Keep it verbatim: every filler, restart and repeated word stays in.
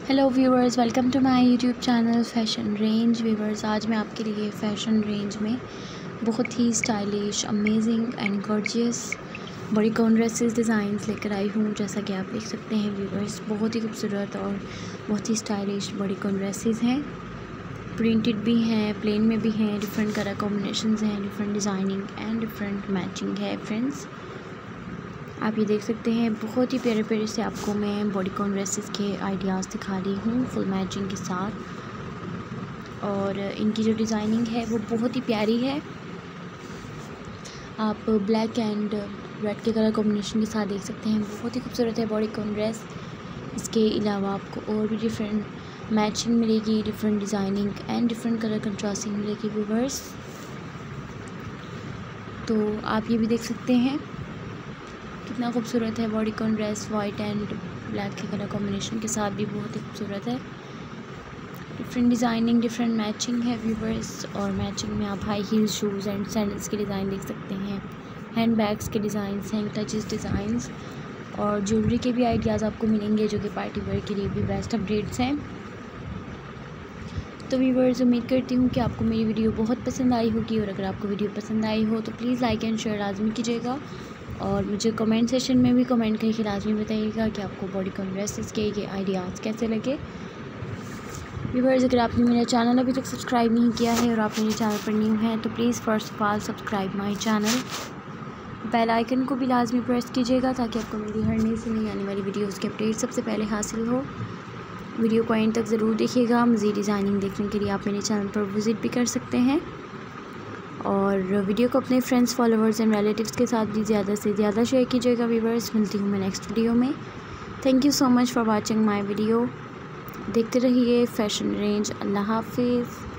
Hello viewers, welcome to my YouTube channel fashion range. Viewers, आज मैं आपके लिए फ़ैशन रेंज में बहुत ही stylish, amazing and gorgeous bodycon dresses designs लेकर आई हूँ। जैसा कि आप देख सकते हैं व्यूवर्स, बहुत ही खूबसूरत और बहुत ही स्टाइलिश बॉडीकॉन ड्रेसेस हैं। प्रिंटेड भी हैं, प्लेन में भी हैं, डिफरेंट कलर कॉम्बिनेशंस हैं, different designing and different matching है। फ्रेंड्स, आप ये देख सकते हैं, बहुत ही प्यारे प्यारे से आपको मैं बॉडीकॉन ड्रेसेस के आइडियाज़ दिखा रही हूँ फुल मैचिंग के साथ। और इनकी जो डिज़ाइनिंग है वो बहुत ही प्यारी है। आप ब्लैक एंड रेड के कलर कॉम्बिनेशन के साथ देख सकते हैं, बहुत ही खूबसूरत है बॉडीकॉन ड्रेस। इसके अलावा आपको और भी डिफरेंट मैचिंग मिलेगी, different designing and different colour contrasting मिलेगी व्यूअर्स। तो आप ये भी देख सकते हैं कितना खूबसूरत है bodycon dress, white and black के कलर कॉम्बिनेशन के साथ भी बहुत ही खूबसूरत है। डिफरेंट डिज़ाइनिंग, डिफरेंट मैचिंग है व्यूवर्स। और मैचिंग में आप high heel shoes and sandals के डिज़ाइन देख सकते हैं, हैंड बैग्स के डिज़ाइंस, हैंड टचेस डिज़ाइंस और ज्वेलरी के भी आइडियाज़ आपको मिलेंगे, जो कि पार्टी वेयर के लिए भी बेस्ट अपडेट्स हैं। तो व्यूवर्स, उम्मीद करती हूँ कि आपको मेरी वीडियो बहुत पसंद आई होगी। और अगर आपको वीडियो पसंद आई हो तो प्लीज़ लाइक एंड शेयर लाजमी कीजिएगा। और मुझे कमेंट सेशन में भी कमेंट करके लाजमी बताइएगा कि आपको बॉडीकॉन ड्रेसेस के ये आइडियाज़ कैसे लगे। व्यूवर्स, अगर आपने मेरा चैनल अभी तक सब्सक्राइब नहीं किया है और आप मेरे चैनल पर न्यू हैं तो please first of all subscribe my channel. Bell icon को भी लाजमी प्रेस कीजिएगा ताकि आपको मेरी हर नई से नई आने वाली वीडियोज़ के अपडेट सबसे पहले हासिल हो। वीडियो को एंड तक ज़रूर देखिएगा। मज़ीद डिज़ाइनिंग देखने के लिए आप मेरे चैनल पर विज़िट भी कर सकते हैं। और वीडियो को अपने फ्रेंड्स, फॉलोअर्स एंड रिलेटिव्स के साथ भी ज़्यादा से ज़्यादा शेयर कीजिएगा। व्यूवर्स, मिलती हूँ मैं नेक्स्ट वीडियो में। Thank you so much for watching my video. देखते रहिए फ़ैशन रेंज। अल्लाह हाफिज़।